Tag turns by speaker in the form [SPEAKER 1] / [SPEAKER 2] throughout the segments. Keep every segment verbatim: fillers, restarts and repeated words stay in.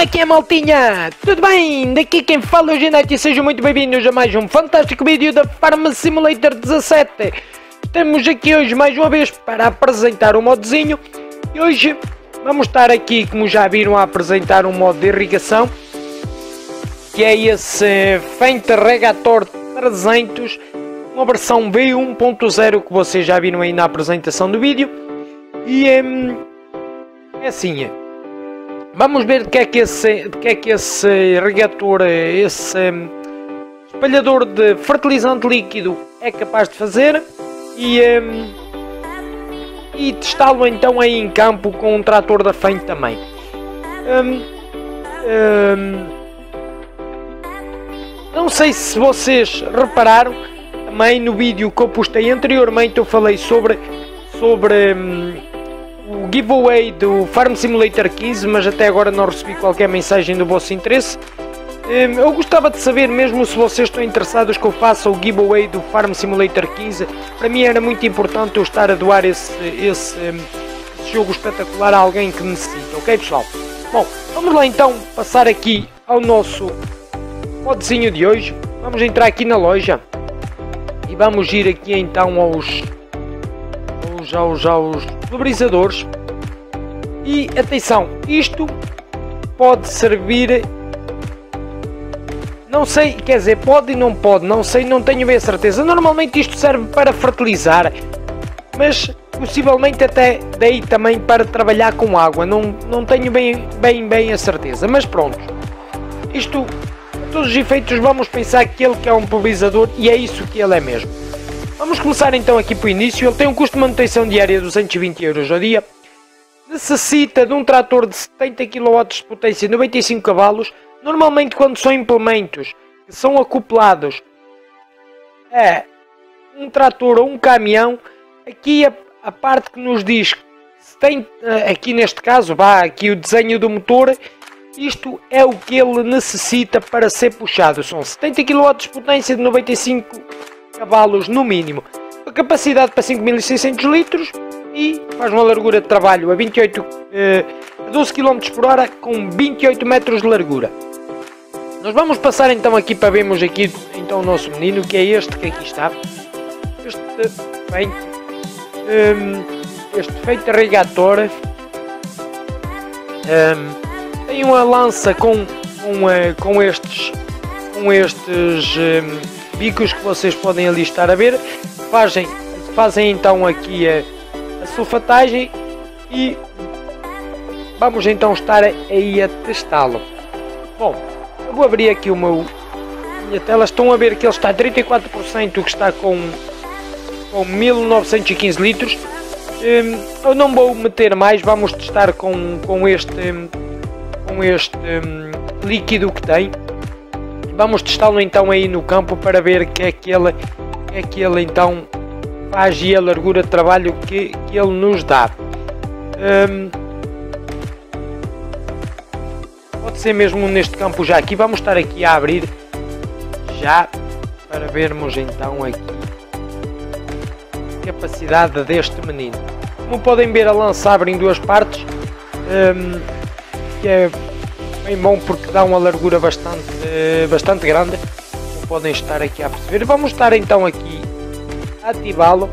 [SPEAKER 1] é que é, maltinha? Tudo bem? Daqui quem fala é o Ginete e sejam muito bem-vindos a mais um fantástico vídeo da Farm Simulator dezassete. Estamos aqui hoje mais uma vez para apresentar um modzinho e hoje vamos estar aqui, como já viram, a apresentar um modo de irrigação, que é esse Fendt Regator trezentos, uma versão V um ponto zero que vocês já viram aí na apresentação do vídeo. E hum, é assim, vamos ver o que é que esse, que é que esse irrigator, esse hum, espalhador de fertilizante líquido é capaz de fazer e, hum, e testá-lo então aí em campo com um trator da Fendt também. Hum, hum, não sei se vocês repararam, também no vídeo que eu postei anteriormente eu falei sobre, sobre hum, o giveaway do Farm Simulator quinze, mas até agora não recebi qualquer mensagem do vosso interesse. Hum, eu gostava de saber mesmo se vocês estão interessados que eu faça o giveaway do Farm Simulator quinze. Para mim era muito importante eu estar a doar esse, esse, esse jogo espetacular a alguém que necessita, ok pessoal? Bom, vamos lá então passar aqui ao nosso modzinho de hoje. Vamos entrar aqui na loja e vamos ir aqui então aos aos, aos, aos pulverizadores. E atenção, isto pode servir, não sei, quer dizer, pode e não pode, não sei, não tenho bem a certeza. Normalmente isto serve para fertilizar, mas possivelmente até daí também para trabalhar com água, não, não tenho bem, bem, bem a certeza, mas pronto. Isto, a todos os efeitos, vamos pensar que ele que é um pulverizador e é isso que ele é mesmo. Vamos começar então aqui para o início. Ele tem um custo de manutenção diária de duzentos e vinte euros ao dia. Necessita de um trator de setenta quilowatts de potência, noventa e cinco cavalos. Normalmente quando são implementos que são acoplados a um trator ou um caminhão, aqui a, a parte que nos diz se tem, aqui neste caso, vá aqui o desenho do motor, isto é o que ele necessita para ser puxado. São setenta quilowatts de potência de noventa e cinco cavalos no mínimo. A capacidade para cinco mil e seiscentos litros e faz uma largura de trabalho a, vinte e oito, eh, a doze quilómetros por hora com vinte e oito metros de largura. Nós vamos passar então aqui para vermos aqui então o nosso menino, que é este que aqui está. Este Fendt, um, este Fendt Regator, um, tem uma lança com, com, uh, com estes, com estes um, bicos que vocês podem ali estar a ver. Fazem, fazem então aqui a, a sulfatagem e vamos então estar aí a testá-lo. Bom, eu vou abrir aqui o meu, a minha tela. Estão a ver que ele está a trinta e quatro por cento, que está com, com mil novecentos e quinze litros. Um, eu não vou meter mais, vamos testar com, com este, com este um, líquido que tem. Vamos testá-lo então aí no campo para ver que é que ele, que é que ele então faz e a largura de trabalho que, que ele nos dá. Um, pode ser mesmo neste campo já aqui. Vamos estar aqui a abrir já para vermos então aqui a capacidade deste menino. Como podem ver, a lança abre em duas partes, um, que é bem bom porque dá uma largura bastante, bastante grande, como podem estar aqui a perceber. Vamos estar então aqui a ativá-lo.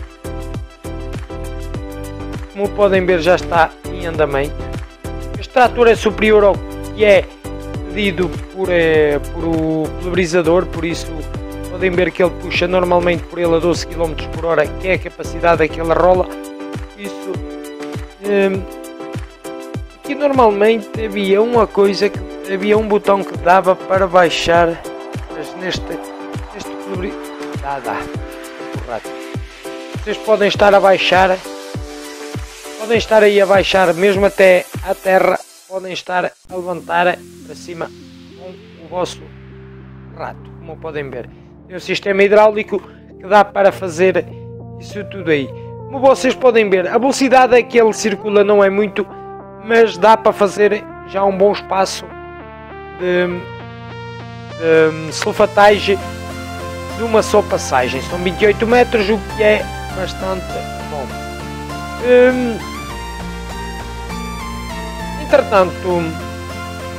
[SPEAKER 1] Como podem ver, já está em andamento. Este trator é superior ao que é pedido por, é, por o pulverizador, por isso podem ver que ele puxa normalmente por ele a doze quilómetros por hora, que é a capacidade daquela rola. Isso hum, aqui normalmente havia uma coisa, que havia um botão que dava para baixar, mas neste, neste dá, dá, correto. Vocês podem estar a baixar, podem estar aí a baixar mesmo até à terra, podem estar a levantar para cima com o vosso rato, como podem ver. Tem um sistema hidráulico que dá para fazer isso tudo aí. Como vocês podem ver, a velocidade a que ele circula não é muito, mas dá para fazer já um bom espaço de, de sulfatagem de uma só passagem. São vinte e oito metros, o que é bastante bom. Hum, entretanto,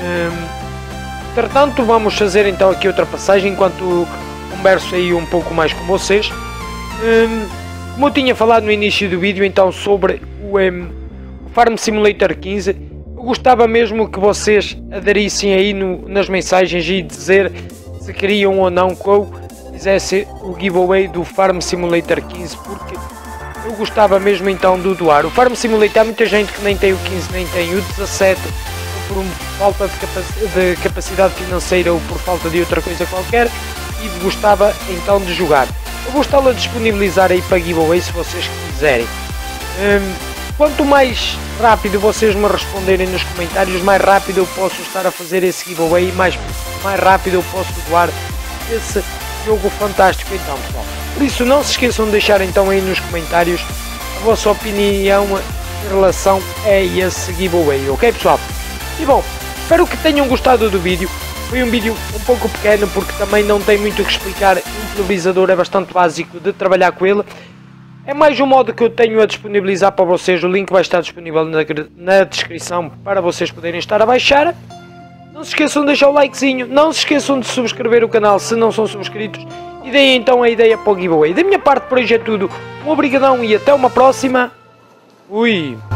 [SPEAKER 1] Hum, entretanto, vamos fazer então aqui outra passagem enquanto converso aí um pouco mais com vocês. Hum, como eu tinha falado no início do vídeo então sobre o, um, o Farm Simulator quinze, eu gostava mesmo que vocês aderissem aí no, nas mensagens e dizer se queriam ou não que eu fizesse o giveaway do Farm Simulator quinze, porque eu gostava mesmo então de doar. O Farm Simulator, há muita gente que nem tem o quinze nem tem o dezassete, ou por um, falta de, capac de capacidade financeira ou por falta de outra coisa qualquer, e gostava então de jogar. Eu vou estar a disponibilizar aí para giveaway se vocês quiserem. Hum, quanto mais rápido vocês me responderem nos comentários, mais rápido eu posso estar a fazer esse giveaway e mais, mais rápido eu posso doar esse jogo fantástico então, pessoal. Por isso não se esqueçam de deixar então aí nos comentários a vossa opinião em relação a esse giveaway, ok pessoal? E bom, espero que tenham gostado do vídeo. Foi um vídeo um pouco pequeno porque também não tem muito o que explicar. O pulverizador é bastante básico de trabalhar com ele. É mais um modo que eu tenho a disponibilizar para vocês. O link vai estar disponível na, na descrição para vocês poderem estar a baixar. Não se esqueçam de deixar o likezinho. Não se esqueçam de subscrever o canal se não são subscritos. E deem então a ideia para o giveaway. Da minha parte por hoje é tudo. Um obrigadão e até uma próxima. Fui!